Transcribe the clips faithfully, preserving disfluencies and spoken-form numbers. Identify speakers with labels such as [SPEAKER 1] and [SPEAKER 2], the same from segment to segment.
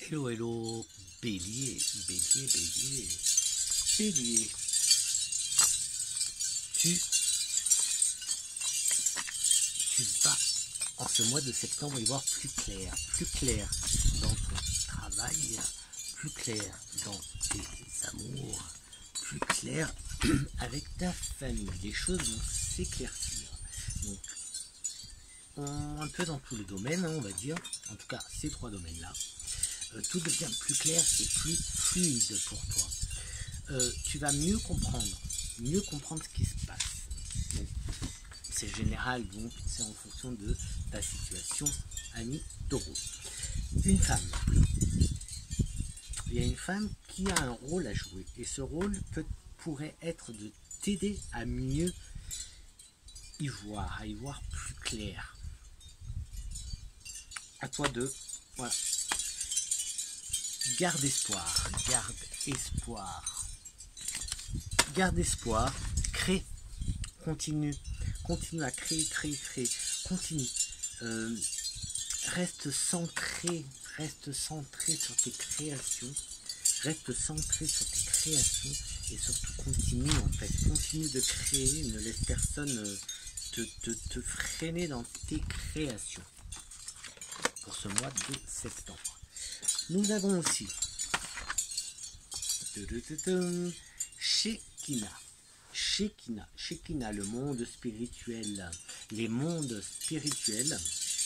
[SPEAKER 1] Hello, hello, bélier, bélier, bélier, bélier. Tu, tu vas, en ce mois de septembre, y voir plus clair, plus clair dans ton travail, plus clair dans tes amours, plus clair avec ta famille. Les choses vont s'éclaircir. Donc, on, un peu dans tous les domaines, hein, on va dire, en tout cas ces trois domaines-là. Euh, tout devient plus clair et plus fluide pour toi. Euh, tu vas mieux comprendre, mieux comprendre ce qui se passe. Bon, c'est général, donc c'est en fonction de ta situation, ami taureau. Une femme. Il y a une femme qui a un rôle à jouer et ce rôle peut, pourrait être de t'aider à mieux y voir, à y voir plus clair. À toi de, voilà. Garde espoir, garde espoir. Garde espoir, crée, continue, continue à créer, créer, créer, continue. Euh, reste centré, reste centré sur tes créations, reste centré sur tes créations et surtout continue en fait, continue de créer, ne laisse personne te, te, te freiner dans tes créations pour ce mois de septembre. Nous avons aussi Shekinah, Shekinah, Shekinah, le monde spirituel. Les mondes spirituels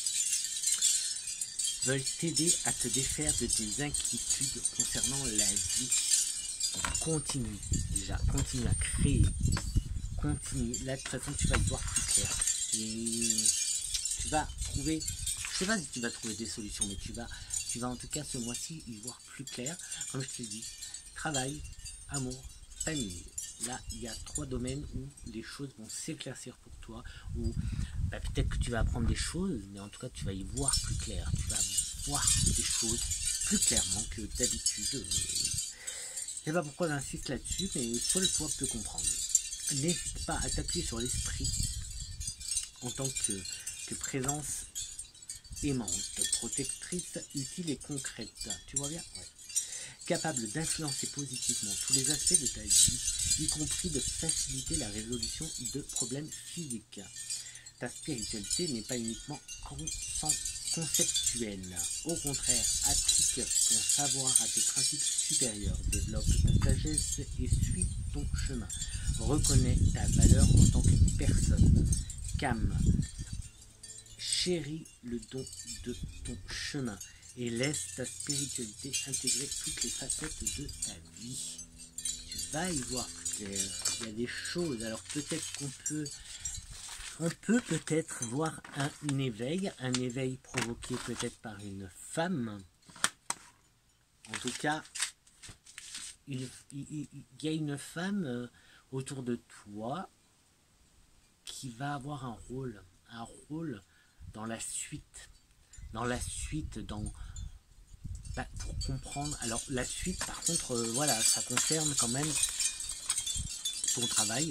[SPEAKER 1] veulent t'aider à te défaire de tes inquiétudes concernant la vie. Continue, déjà, continue à créer, continue. Là, de toute façon, tu vas y voir plus clair. Et tu vas trouver, je sais pas si tu vas trouver des solutions, mais tu vas Tu vas en tout cas ce mois-ci y voir plus clair. Comme je te dis, travail, amour, famille. Là, il y a trois domaines où les choses vont s'éclaircir pour toi. Où bah, peut-être que tu vas apprendre des choses, mais en tout cas, tu vas y voir plus clair. Tu vas voir des choses plus clairement que d'habitude. Je ne sais pas pourquoi j'insiste là-dessus, mais seul toi peux comprendre. N'hésite pas à t'appuyer sur l'esprit en tant que, que présence aimante, protectrice, utile et concrète. Tu vois bien? Ouais. Capable d'influencer positivement tous les aspects de ta vie, y compris de faciliter la résolution de problèmes physiques. Ta spiritualité n'est pas uniquement conceptuelle. Au contraire, applique ton savoir à tes principes supérieurs, développe ta sagesse et suis ton chemin. Reconnais ta valeur en tant que personne. Calme. Chéris le don de ton chemin et laisse ta spiritualité intégrer toutes les facettes de ta vie. Tu vas y voir plus clair. Il y a des choses. Alors peut-être qu'on peut, on peut peut-être voir un éveil, un éveil provoqué peut-être par une femme. En tout cas, il, il, il y a une femme autour de toi qui va avoir un rôle, un rôle. Dans la suite, dans la suite, dans bah, pour comprendre. Alors la suite, par contre, euh, voilà, ça concerne quand même ton travail,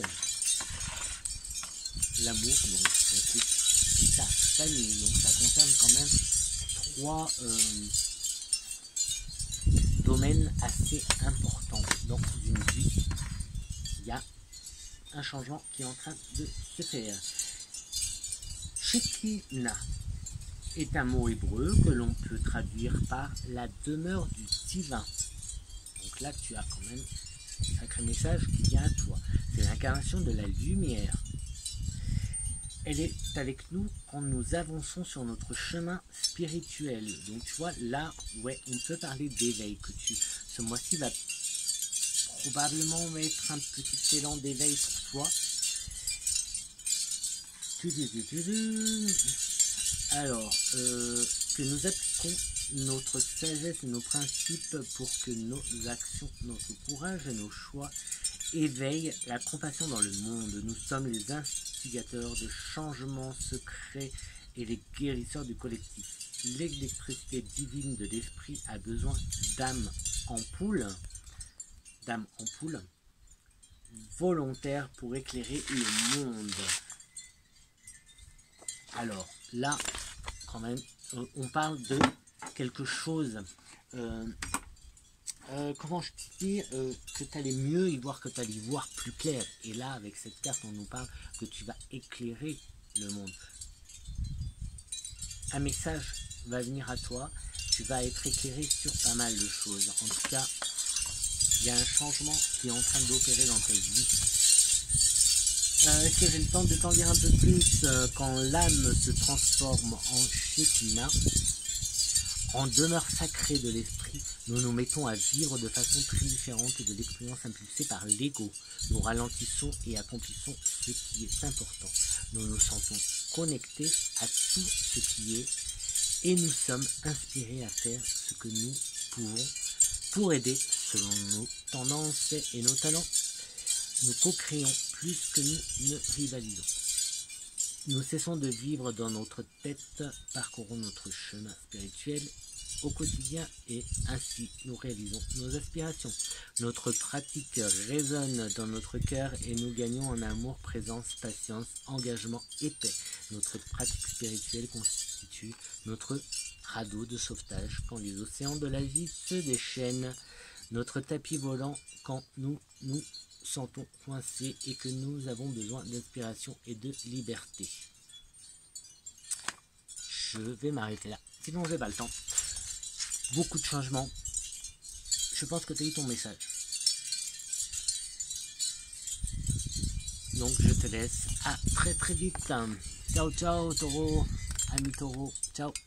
[SPEAKER 1] l'amour, donc ton couple, ta famille. Donc ça concerne quand même trois euh, domaines assez importants dans une vie. Il y a un changement qui est en train de se faire. Shekinah est un mot hébreu que l'on peut traduire par la demeure du divin. Donc là, tu as quand même un sacré message qui vient à toi. C'est l'incarnation de la lumière. Elle est avec nous quand nous avançons sur notre chemin spirituel. Donc tu vois, là, ouais, on peut parler d'éveil. Que tu, ce mois-ci va probablement mettre un petit élan d'éveil pour toi. Alors, euh, que nous appliquons notre sagesse et nos principes pour que nos actions, notre courage et nos choix éveillent la compassion dans le monde. Nous sommes les instigateurs de changements secrets et les guérisseurs du collectif. L'électricité divine de l'esprit a besoin d'âmes en poule, d'âmes en poule volontaires pour éclairer le monde. Alors là, quand même, on parle de quelque chose, euh, euh, comment je te dis, euh, que tu allais mieux y voir, que tu allais y voir plus clair. Et là, avec cette carte, on nous parle que tu vas éclairer le monde. Un message va venir à toi, tu vas être éclairé sur pas mal de choses. En tout cas, il y a un changement qui est en train d'opérer dans ta vie. Euh, Est-ce que j'ai le temps de t'en dire un peu plus? euh, Quand l'âme se transforme en Shekinah, en demeure sacrée de l'esprit, nous nous mettons à vivre de façon très différente de l'expérience impulsée par l'ego. Nous ralentissons et accomplissons ce qui est important. Nous nous sentons connectés à tout ce qui est et nous sommes inspirés à faire ce que nous pouvons pour aider selon nos tendances et nos talents. Nous co-créons plus que nous ne rivalisons. Nous cessons de vivre dans notre tête, parcourons notre chemin spirituel au quotidien et ainsi nous réalisons nos aspirations. Notre pratique résonne dans notre cœur et nous gagnons en amour, présence, patience, engagement et paix. Notre pratique spirituelle constitue notre radeau de sauvetage quand les océans de la vie se déchaînent, notre tapis volant quand nous nous sentons coincés et que nous avons besoin d'inspiration et de liberté. Je vais m'arrêter là, sinon j'ai pas le temps. Beaucoup de changements. Je pense que tu as eu ton message. Donc je te laisse. À très très vite. Ciao ciao taureau. Ami taureau. Ciao.